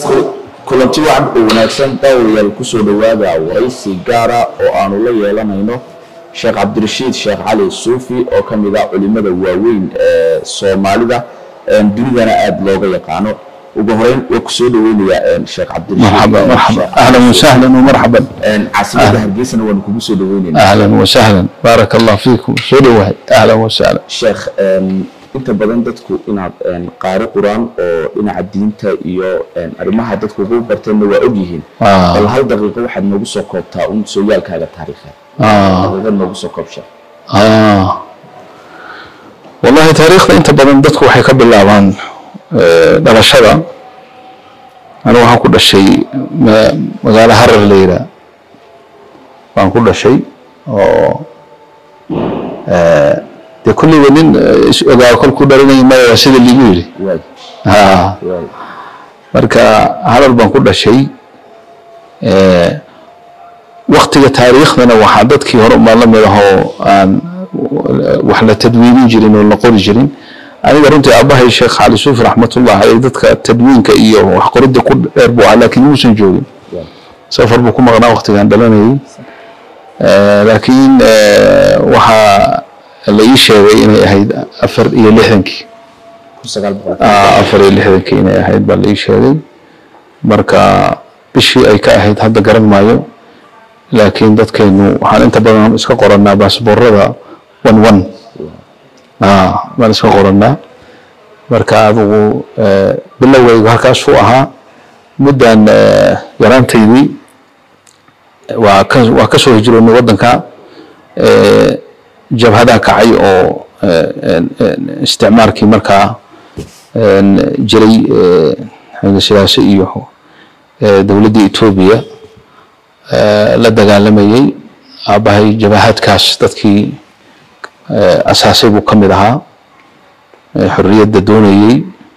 kulanti wacan oo wanaagsan daawadayaal ku soo dhawaada waraysi gaara oo aanu la yeelanayno Sheekh Cabdirashiid Sheekh Cali Suufi oo kamid ah culimada waaweyn ee Soomaalida dunidana aad looga yaqaano ugu horeyn oo ku soo dhaweynaya Sheekh Cabdirashiid مرحبا اهلا وسهلا ومرحبا عاصمة هرقيسنا وان kugu soo dhaweynayna اهلا وسهلا بارك الله فيكم soo dhawahay اهلا وسهلا Sheekh inta badan dadku inaad qaari quraan oo dhinaca diinta iyo arimaha dadku ugu barteen waa og yihiin hal daqiiqo waxaad noogu soo koobtaa sooyaalkaaga taariikheed daqiiqo noogu soo koobsha والله تاريخ انت بدن dadku waxay ka bilaabaan dhalashada ana waxaan ku dhashay magaalo Harar Leeyra waan ku dhashay oo de kulli wadin ogaa kol ku dharinay ma sida liigu yiri marka Harar baan ku dhashay waqtiga taariikhdana waxa dadkii hore ma la mid ahaa aan wax la tadwiinin jirin oo la qori jirin aniga runtii abahay Sheekh Cali Suufi rahmatullah alayhi dadka tadwiinka iyo wax qorida ku dheer buu ahaa laakiin uusan joogin safar buu ku maqnaa waqtigan dhalanayay laakiin waxa la ii sheegay inay ahayd 64 inay ahayd baa la ii sheegay marka bishii ay ka ahayd hadda garan maayo laakiin dadkeenu waxaan inta badan iska qoranaa baasaboorada 11 baan iska qoranaa marka adigu bilowgaygu halkaas uu ahaa muddan yaraantaydii waa ka soo hijroonay wadanka jabhada kacay oo isticmaalkii markaa jiray siyaasi iyo dawladda Itoobiya la dagaalamayay abahay jabhadkaas dadkii asaasay buu kamid ahaa xurriyadda doonayay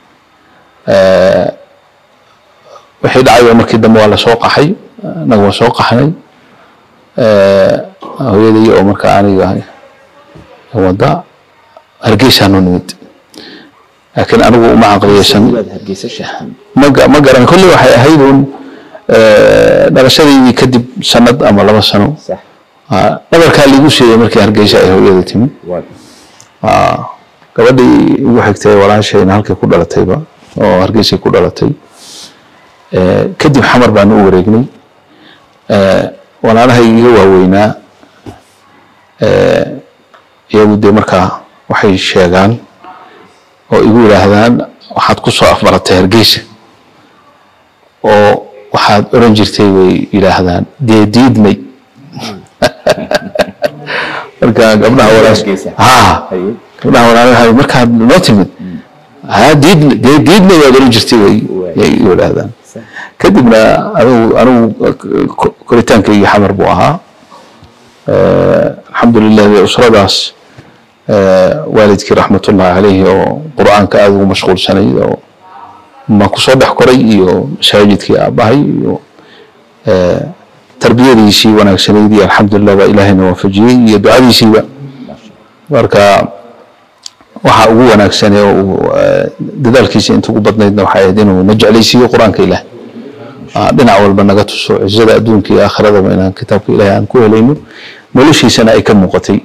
wixii dhacay markii dambe waa la soo qaxay naga soo qaxnay hooyadii oo markaa aniga wada Hargeysa nimid laakiin anigu uma aqriyaysan ma garan kulli waxay ahaydun dhalashadii kadib sanad ama 2 sano nabarka liigu sheegay markii Hargeysa ay hooyada timi gabadhii ugu xigtay walaashayna halkay ku dhalatayba oo Hargeysa ku dhalatay kadib xamar baan u wareegnay walaalahay iga waaweynaa iyagu de markaa waxay sheegaan oo igu yiraahdaan waxaad ku soo afbaratay Hargeysa oo waxaad oran jirtay way yiraahdaan diidmay marka gabdhaha walaashaysa gabdhaha walaalahay markaad noo timid diidmay waad oran jirtay way yiraahdaan kadibna anigu koritaanka iyo xamar buu ahaa alxamdulillah usradaas والدك رحمة الله عليه وقرآن كأذ ومشغول سنة ما كصدح كري وساجدك أباهي تربية ديسي وأنا سنيدي الحمد لله وإلهنا وفجي يدعى ديسي واركا وحاقوا أنا سنة ودذلك أنتم قبضنا وحيدين ونجع ليسي قرآن كإله دنا أول بنقطة السوء الزاد أدونك آخر هذا من كتابك إله أنكوه لينو ملوشي سنة كم مقتي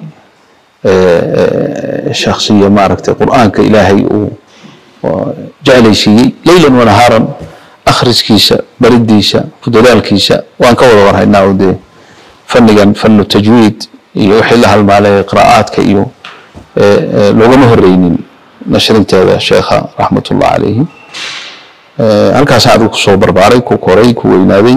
شخصية معركة القرآن كإلهي وجعل شيء ليلا ونهارا أخرج كيسة برد كيسة فدلال كيسة وأن كور ورها إنه ده فن التجويد يوحي لها المعلى قراءات كيو لغة مهرين نشرين هذا الشيخ رحمة الله عليه أنا كاسعدك صوبر باريك وكوريك وينادي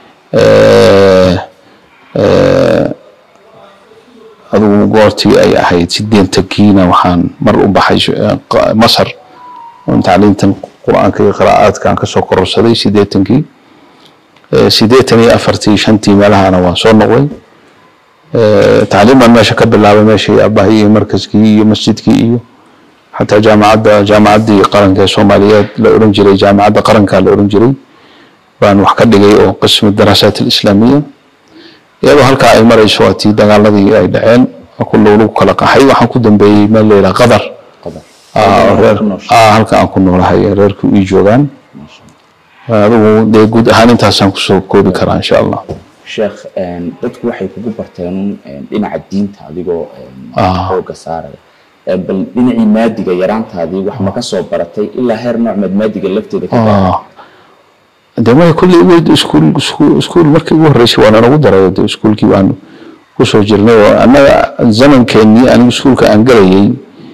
هذا قارتي أي أحد سدين تكينا وحان مر بحج مصر وانتعلمت القرآن كي قراءات كان كسوكر الصدي سديتنكي سديتني أفرتي شنتي مالها أنا وصور نقوي تعليم ما شكب الله ماشي أباهي مركز كي مسجد كي حتى جامعة دي قرن كصوماليات لأورنجري جامعة قرن كالأورنجري وأن وحكد لي قسم الدراسات الإسلامية iyadoo halka ay marayso tii dagaaladii ay dhaceen kullu lagu kala qaxay waxaan ku dambeeyay meel leeyahay qadar halka aan ku noolahay reerku ii joogan adigu dee guud ahaan intaasaan kusoo koobi karaa insha allah. sheekh dadku waxay kugu barteen dhinaca diinta adigoo xooga saaraya bal dhinacii maadiga yaraantaadii wax ma ka soo baratay ilaa heer nooc maadiga lafteeda ka gaartay dee ma kulli weyd iskuul markii ugu horeysay waan ugu daray dee iskuulkii waan ku soo jirnay oo annaga zamankeenii anigu iskuulka aan galayay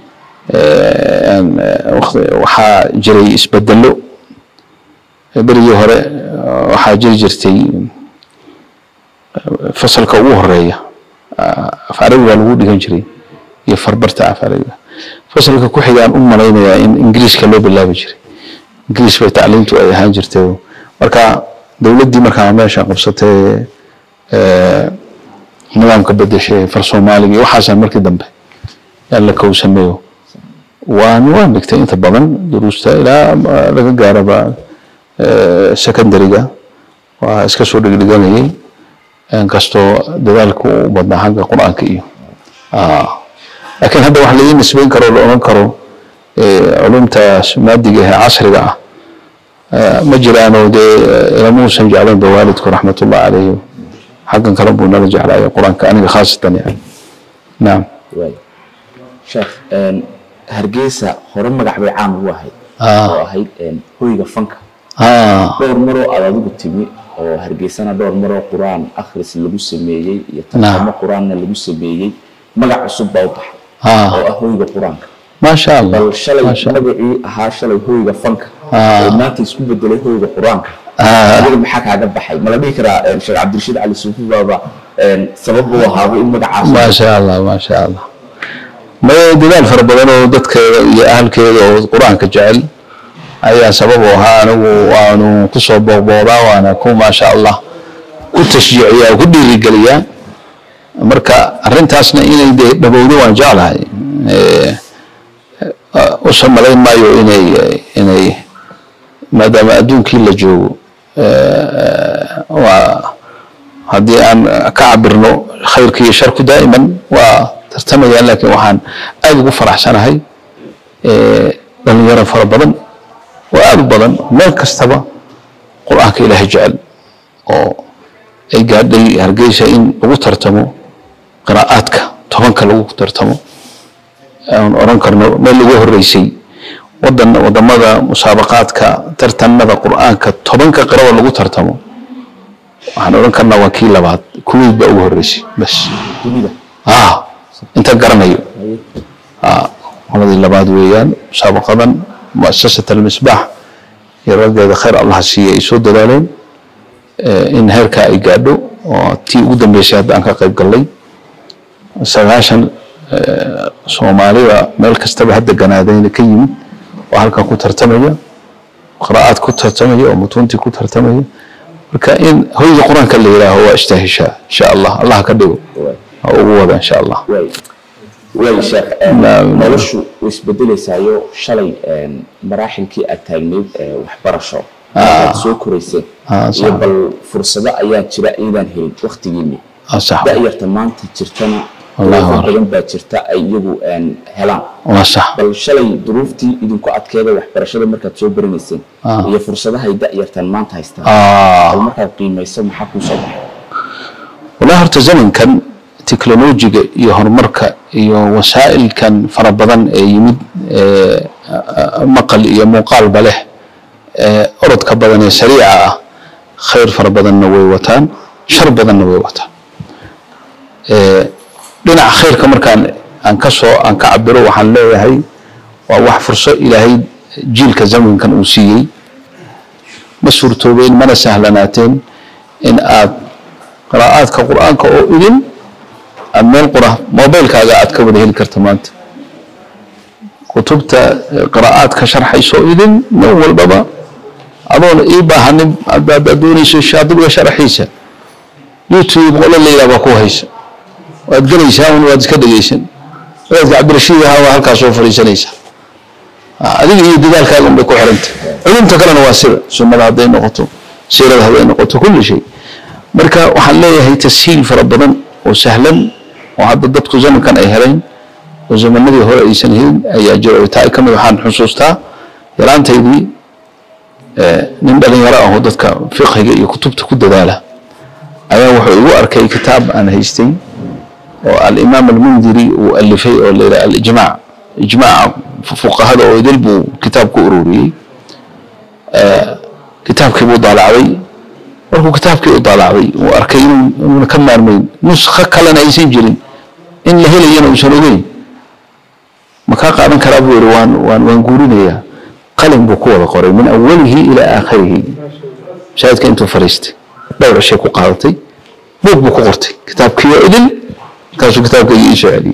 waxaa jiray isbedelo berigii hore waxaa jiri jirtay fasalka ugu horeeya af carabiga lagu dhigan jiray iyo farbarta af carabiga fasalka ku xigaan u malaynayaa in ingiriiska loo bilaabi jiray ingiriis bay tacliintu ay ahaan jirtay marka dawladdii markaa meesha qabsatay nidaamka bedeshay far Soomaaliga iyo waxaasaan markii dambe la kowsameeyo waan dhigtay inta badan duruusta ilaa laga gaaraba secondary-ga waa iska soo dhigdhiganayay kastoo dadaalku u badnaa xagga quraanka iyo laakiin hadda wax la nisbayn karo la oran karo علومتا مادية عصرية مجرانو دي رموسا جعلان بوالدك رحمة الله عليه حقا كربونا رجع على القرآن كأني خاصة يعني نعم شيخ هرجيسة هرم مجحبي عام واحد واحد هو فنك دور مرة على ذوق التبي أو هرجيسنا دور مرة قرآن آخرس اللي بيسميه يتكلم قرآن اللي بيسميه مجح الصب أوضح أو هو قرآن ما شاء الله بل شلي نبعي هاشلي هو فنك ما تسكب بدله هو قرآن هذا بحكي هذا بحي ما بيكرا الشيخ عبد الرشيد علي السوفي بابا سببه هذا المجح ما شاء الله ما شاء الله ما يدل فربنا ودتك يا أهل كذا القرآن كجعل أي سببه هانو وأنا قصة بابا وأنا كون ما شاء الله كنت تشجيعية وكل رجالية مركا رنتاسنا إلى دبودو وجعلها وصل ملايين ما يو إني ما دام أدون كل جو وهذه أن كعبرنو خير كي شرك دائما وترتمي لكن وحن أبغى فرح سنة هاي لأن يرى فربضن وأبضن ما كستبا قرآن كي له جعل أو أي قاعد هرجيش إن وترتمو قراءاتك طبعا كلو ترتمو أوران كرنا ما اللي هو الرئيسي وضم ماذا مسابقات كترتم ماذا قرآن كطبعا كقراءة اللي هو ترتمو وحنا أوران كرنا وكيل بعض كل بقوه الرئيسي بس أنت قرنا يو هذا اللي بعد ويان مسابقة مؤسسة المصباح يرجع خير الله سيه يسود دلالين إن هركا يقعدوا وتي قدام بيشهد أنك قريب قلي سغاشن Soomaaliya meel kastaba hadda ganaadayna ka yimid oo halka ku tartamaya qiraa'ad ku tartamaya oo mutunti ku tartamaya marka in hooyada quraanka la yiraahdo waa istaahisha insha Allah Allah ka dhigo ugu wada insha Allah way sheekh noloshu isbedelaysayo shalay maraaxilkii aad taagneed waxbarasho soo koraysay iyo bal fursado ayaa jira inaan helin waqtigiina da'yarta maanta jirtana الله بدن باجرتا أيجو أن هلان صح بل شلي ظروفتي إذن كأت كذا وحبرشة مركز شو برنيسين هي فرصة هاي دقيقة تنمان تايستا المركز قيمة يسمى حكو صباح ولا هرتزمن كان تكنولوجيا يهر مركز وسائل كان فربضن يمد مقال يمقال بله أرد كبدن سريعة خير فربضن نوي وتان شر بدن نوي وتان لنا خير كمركان أن كعبره وحن لا هي وواح فرصة إلى هي جيل كزمن كان أوسيي مسور توبين من سهلناتين إن قراءات كقرآن كأوئل أما القرآن موبايل كأجات كبده الكرتمات كتبت قراءات كشرح يسوئل نول بابا أظن إيبا هنب أدوني شادو وشرحيسه يوتيوب ولا اللي يبقوهيسه وأدريسها وأدكدريسن وأدك عبد الرشيد هذا هالك صوفر يسنيسها هذه هي دلالة كلام بكحرنت علم تكلم واسرة ثم هذا نقطة سيرة هذا نقطة كل شيء مركا وحليه هي تسهيل فربنا وسهلا وهذا الضبط زمن كان أيهرين وزمن الذي هو يسنهين أي أجر وتاعي كم يحان حصوصها يلان تيدي nin dhalinyaro ah oo dadka fiqhiga iyo kutubta ku dadaala ayaa wuxuu igu arkay kitaab aan haystay oo al-Imam al-Mundiri uu alifay oo leeyahay al-ijma' fuqahada oo idil buu kitaab ku ururiyay kitaabkii buu daalacday markuu kitaabkii u daalacday uu arkay inuu ka maarmayn nusxa kalena aysan jirin in la helayana uusan ogeyn ma ka qaadan karaa buu yiri waan guurinayaa qalin buu ku wada qoray min awwalihi ila aakhirihi shaadka intuu fariistay dhowr shay ku qaadatay buug buu ku qortay kitaabkii idil kaasoo kitaabka ii sheegay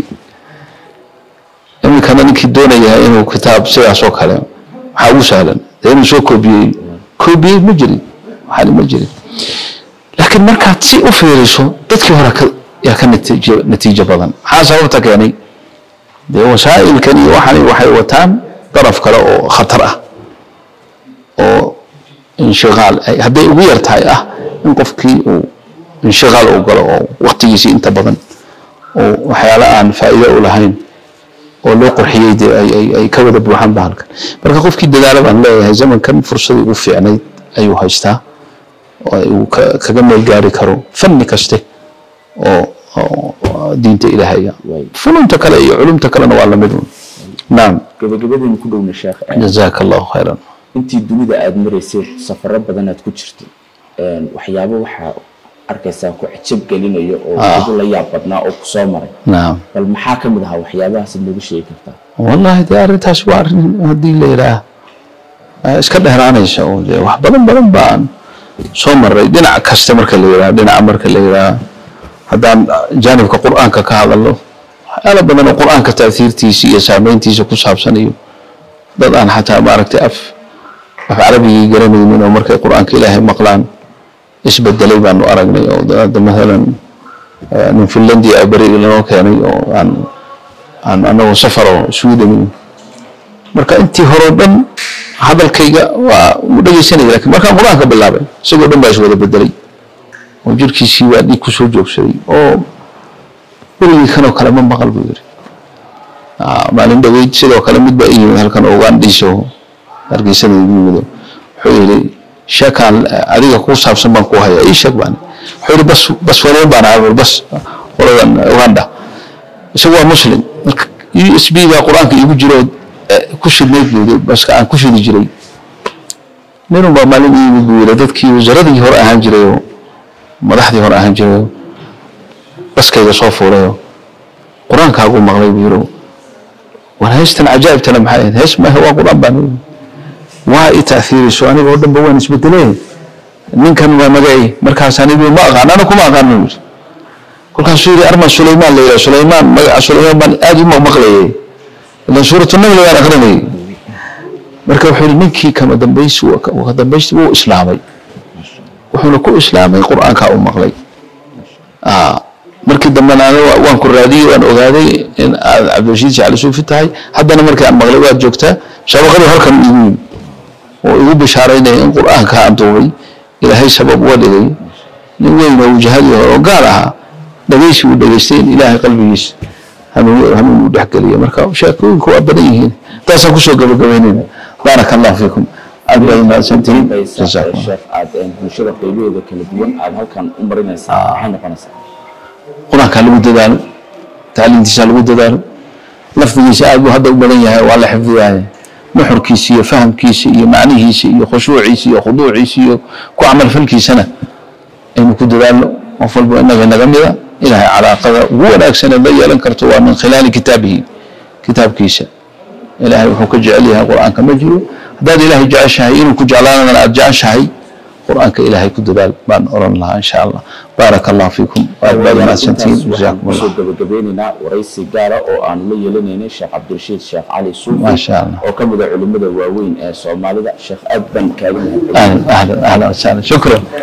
kana ninkii doonaya inuu kitaab sidaas oo kale waxa uu sahlan inuu soo koobiyay ma jirin waxa ma jirin laakiin markaad si u fiiriso dadkii hore yaa ka natiijo badan maxaa sababta keenay dee wasaa'ilkan iyo waxay wataan daraf kale oo khatar ah oo inshiqaal hadday ugu yartahay in qofkii uu inshiqaal u galo oo waqtigiisa inta badan oo waxyaalo aan faa'iido u lahayn oo loo qurxiyay ay ka wada buuxan bahalkan marka qofkii dadaal baan leeyahay zamankan fursad ugu fiicnayd ayuu haystaa oo uu kaga meel gaari karo fanni kaste oo diinta ilaahay fununta kale iyo culumta kalena waa la mid naam gabagabadeen ku dhowna sheekh jazakallahu khairan intii dunida aad mareysay safaro badan aad ku jirtay waxyaabo waxa arkaysaa ku cajab gelinayo oo ugu la yaab badnaa oo ku soo maray naam bal maxaa kamid ah waxyaabahaas lagu sheegi kartaa wallahi arintaas waa arin hadii la yiraahdo iska dheeraanaysa oo wax badan baan soo maray dhinac kasta marka la yiraahdo haddaan jaanibka quraanka ka hadalno ala badan oo quraanka taasiirtiisa iyo saameyntiisa ku saabsan iyo dad aan xataa maaragtay af carabiga garanaynin oo markay quraanka ilaahay maqlaan isbedelay baan aragnay oo dad مثلا من فنلندا bari loo keenay oo aan anagu safaro Sweden marka intii hore dhan hadalkayga waa u dhageysanay laakiin marka quraanka bilaabay isagoo dhan baa is wada bedelay oo jirkiisii waa dhig ku soo joogsaday oo weli kan oo kale ma maqal buu yiri maalin dhaweyd sidoo kale mid baa iyo halkan oogaan dhiso argeysanay yimid wuxuu yiri shakan adiga ku saabsan baan ku haya ii sheeg baan wuxuu bas waleen baan ahay bas waladan Uganda isagoo muslim USB ga quraanka igu jiro ku shidnay bas aan ku shidi jiray ninuu baa maalin ii buu yiri dadkii wasaaradii hore ahaan jiray madaxdii hore ahaan jiray baskayga soo fuulay quraanka ugu maqlay buu yiri wanaystan ajaa'ibtana maxay hees ma huwa quraan baan waa taaثير soo aniga oo dhanba waan isbedelay ninkan waa magay markaas anigu ma aqaan kuma aqaan kulkaan suuri arma Suleymaan leeyahay Suleymaan magaca Suleymaan baan aad u maqlayay la suuratu nabi waan aqrinay marka wuxuu ninkii kama dambaysi uu islaamay wuxuu ku islaamay quraanka uu maqlay markii dambana waan ku raadiyay waan ogaaday in Cabdirashiid Jacli Suufi tahay haddana markii aan maqlay waa joogtaa shabaqadu halkan igu oo bishaaraynay in quraanka aan duubay ilaahay sabab u dhigay nin weyn oo jahadi oo gaar ah dhageysi uu dhageystay ilaahay qalbigiisa hanuu dhaxgaliyo marka sheekooyinku waa badan yihiin taas ku soo gabagabeynayna barakallahu fiikum albayna santiin jazakum aad bulshada qaybaheeda kala duwan aad halkan u marinaysaa waxay noqonaysaa quraanka lagu dadaalo tacliintiisa lagu dadaalo lafdigiisa aad buu hadda u badan yahay waa la xifdiyaa nuxurkiisa iyo fahamkiisa iyo macnihiisa iyo khushuuciisa iyo khuduuciisa iyo ku amal falkiisana aynu ku dadaalno oo falbo inaga naga mida ilaahay calaaqada ugu wanaagsan ee la yeelan karto waa min khilaali kitaabkiisa ilaahay wuxuu ka jecel yahay quraanka ma jiro haddaad ilaahay jeceshahay inuu ku jeclaanana aad jeceshahay quraanka ilaahay ku dadaal baan oran lahaa insha Allah barakallahu fiikum wa barakatuh santiin jazakum Allah gabagabeynina waraysi gaara oo aan la yeelanaynay Sheekh Cabdirashiid Sheekh Cali Suufi ma sha Allah oo kamid ah culimada waaweyn ee Soomaalida Sheekh Adban kaaga ahlan shukran